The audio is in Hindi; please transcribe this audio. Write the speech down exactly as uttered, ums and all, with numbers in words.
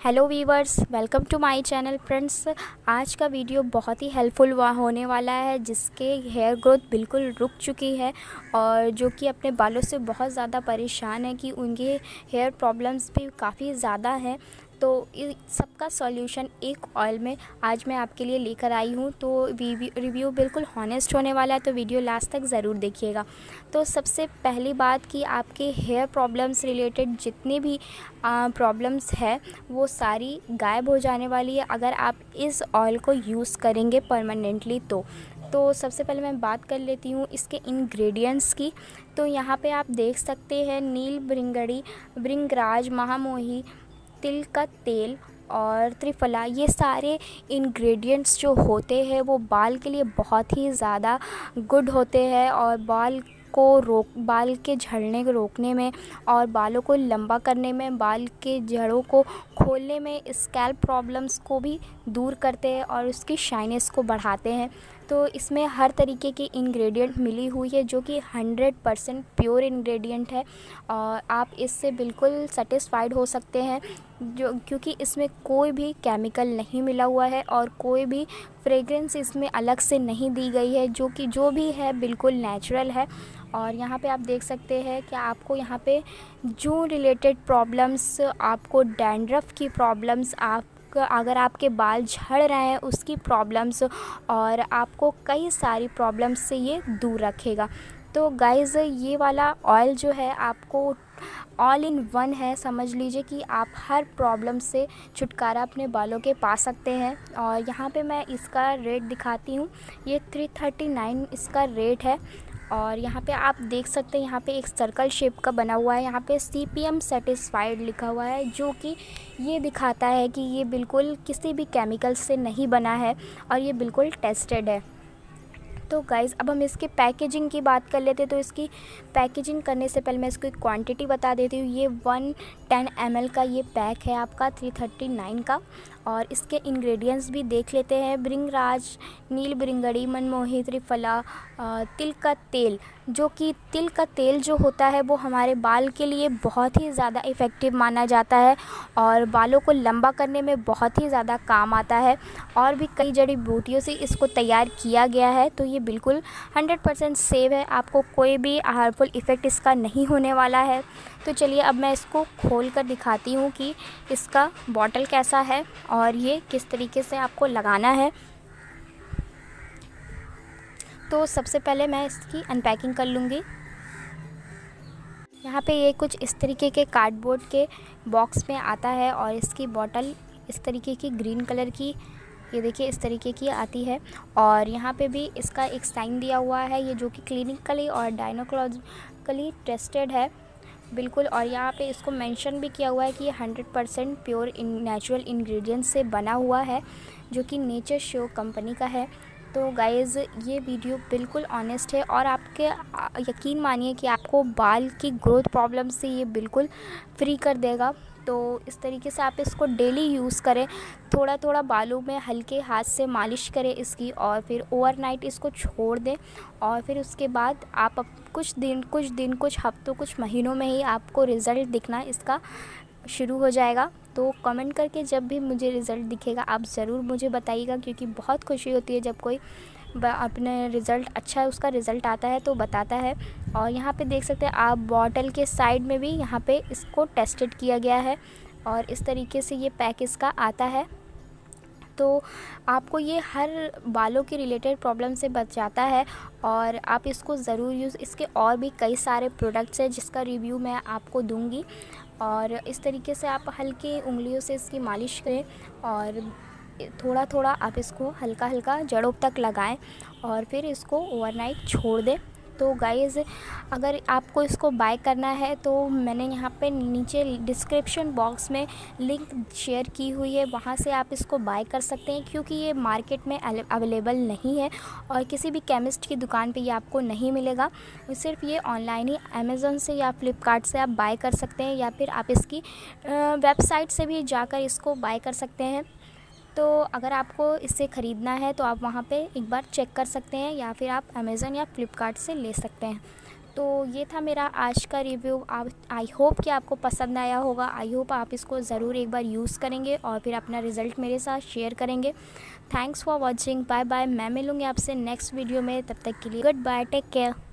Hello viewers, welcome to my channel friends. आज का वीडियो बहुत ही हेल्पफुल होने वाला है, जिसके हेयर ग्रोथ बिल्कुल रुक चुकी है और जो कि अपने बालों से बहुत ज़्यादा परेशान है कि उनके हेयर प्रॉब्लम्स भी काफ़ी ज़्यादा हैं। तो इस सबका सॉल्यूशन एक ऑयल में आज मैं आपके लिए लेकर आई हूँ। तो रिव्यू बिल्कुल हॉनेस्ट होने वाला है, तो वीडियो लास्ट तक ज़रूर देखिएगा। तो सबसे पहली बात कि आपके हेयर प्रॉब्लम्स रिलेटेड जितनी भी प्रॉब्लम्स है वो सारी गायब हो जाने वाली है अगर आप इस ऑयल को यूज़ करेंगे परमानेंटली। तो तो सबसे पहले मैं बात कर लेती हूँ इसके इंग्रेडिएंट्स की। तो यहाँ पे आप देख सकते हैं नील भृंगड़ी, भृंगराज, महामोही, तिल का तेल और त्रिफला, ये सारे इंग्रेडिएंट्स जो होते हैं वो बाल के लिए बहुत ही ज़्यादा गुड होते हैं और बाल को रोक बाल के झड़ने को रोकने में और बालों को लंबा करने में, बाल के जड़ों को खोलने में, स्कैल्प प्रॉब्लम्स को भी दूर करते हैं और उसकी शाइनेस को बढ़ाते हैं। तो इसमें हर तरीके की इंग्रेडिएंट मिली हुई है जो कि हंड्रेड परसेंट प्योर इंग्रेडिएंट है और आप इससे बिल्कुल सेटिस्फाइड हो सकते हैं, जो क्योंकि इसमें कोई भी केमिकल नहीं मिला हुआ है और कोई भी फ्रेग्रेंस इसमें अलग से नहीं दी गई है, जो कि जो भी है बिल्कुल नेचुरल है। और यहाँ पे आप देख सकते हैं कि आपको यहाँ पे जो रिलेटेड प्रॉब्लम्स, आपको डैंड्रफ की प्रॉब्लम्स, आप अगर आपके बाल झड़ रहे हैं उसकी प्रॉब्लम्स और आपको कई सारी प्रॉब्लम्स से ये दूर रखेगा। तो गाइज़, ये वाला ऑयल जो है आपको ऑल इन वन है, समझ लीजिए कि आप हर प्रॉब्लम से छुटकारा अपने बालों के पा सकते हैं। और यहाँ पे मैं इसका रेट दिखाती हूँ, ये थ्री थर्टी नाइन इसका रेट है। और यहाँ पे आप देख सकते हैं, यहाँ पे एक सर्कल शेप का बना हुआ है, यहाँ पे सी पी एम सेटिस्फाइड लिखा हुआ है, जो कि ये दिखाता है कि ये बिल्कुल किसी भी केमिकल से नहीं बना है और ये बिल्कुल टेस्टेड है। तो गाइज़, अब हम इसके पैकेजिंग की बात कर लेते हैं। तो इसकी पैकेजिंग करने से पहले मैं इसको एक क्वांटिटी बता देती हूँ। ये वन टेन एम एल का ये पैक है आपका थ्री थर्टी नाइन का। और इसके इंग्रेडिएंट्स भी देख लेते हैं। भृंगराज, नील भृंगड़ी, मनमोही, त्रिफला, तिल का तेल, जो कि तिल का तेल जो होता है वो हमारे बाल के लिए बहुत ही ज़्यादा इफ़ेक्टिव माना जाता है और बालों को लंबा करने में बहुत ही ज़्यादा काम आता है और भी कई जड़ी बूटियों से इसको तैयार किया गया है। तो ये बिल्कुल हंड्रेड परसेंट सेव है, आपको कोई भी हार्मफुल इफ़ेक्ट इसका नहीं होने वाला है। तो चलिए अब मैं इसको खोल कर दिखाती हूँ कि इसका बॉटल कैसा है और ये किस तरीके से आपको लगाना है। तो सबसे पहले मैं इसकी अनपैकिंग कर लूँगी। यहाँ पे ये कुछ इस तरीके के कार्डबोर्ड के बॉक्स में आता है और इसकी बॉटल इस तरीके की ग्रीन कलर की, ये देखिए इस तरीके की आती है। और यहाँ पे भी इसका एक साइन दिया हुआ है, ये जो कि क्लिनिकली और डायनोक्लॉजिकली टेस्टेड है बिल्कुल। और यहाँ पे इसको मेंशन भी किया हुआ है कि ये hundred percent pure in natural ingredients से बना हुआ है, जो कि नेचर श्योर कंपनी का है। तो गाइज़, ये वीडियो बिल्कुल ऑनेस्ट है और आपके यकीन मानिए कि आपको बाल की ग्रोथ प्रॉब्लम से ये बिल्कुल फ्री कर देगा। तो इस तरीके से आप इसको डेली यूज़ करें, थोड़ा थोड़ा बालों में हल्के हाथ से मालिश करें इसकी और फिर ओवरनाइट इसको छोड़ दें और फिर उसके बाद आप कुछ दिन कुछ दिन कुछ हफ्तों कुछ महीनों में ही आपको रिज़ल्ट दिखना इसका शुरू हो जाएगा। तो कमेंट करके जब भी मुझे रिज़ल्ट दिखेगा आप ज़रूर मुझे बताइएगा, क्योंकि बहुत खुशी होती है जब कोई अपने रिज़ल्ट अच्छा है उसका रिज़ल्ट आता है तो बताता है। और यहाँ पे देख सकते हैं आप बॉटल के साइड में भी यहाँ पे इसको टेस्टेड किया गया है और इस तरीके से ये पैक इसका आता है। तो आपको ये हर बालों के रिलेटेड प्रॉब्लम से बचाता है और आप इसको ज़रूर यूज़। इसके और भी कई सारे प्रोडक्ट्स हैं जिसका रिव्यू मैं आपको दूंगी। और इस तरीके से आप हल्की उंगलियों से इसकी मालिश करें और थोड़ा थोड़ा आप इसको हल्का हल्का जड़ों तक लगाएं और फिर इसको ओवरनाइट छोड़ दें। तो गाइज़, अगर आपको इसको बाय करना है तो मैंने यहाँ पे नीचे डिस्क्रिप्शन बॉक्स में लिंक शेयर की हुई है, वहाँ से आप इसको बाय कर सकते हैं, क्योंकि ये मार्केट में अवेलेबल नहीं है और किसी भी केमिस्ट की दुकान पे ये आपको नहीं मिलेगा। सिर्फ ये ऑनलाइन ही अमेज़न से या फ्लिपकार्ट से आप बाय कर सकते हैं या फिर आप इसकी वेबसाइट से भी जाकर इसको बाय कर सकते हैं। तो अगर आपको इससे ख़रीदना है तो आप वहाँ पे एक बार चेक कर सकते हैं या फिर आप अमेज़न या फ्लिपकार्ट से ले सकते हैं। तो ये था मेरा आज का रिव्यू। आप आई होप कि आपको पसंद आया होगा। आई होप आप इसको ज़रूर एक बार यूज़ करेंगे और फिर अपना रिज़ल्ट मेरे साथ शेयर करेंगे। Thanks for watching. Bye bye. मैं मिलूँगी आपसे नेक्स्ट वीडियो में। तब तक के लिए गुड बाय, टेक केयर।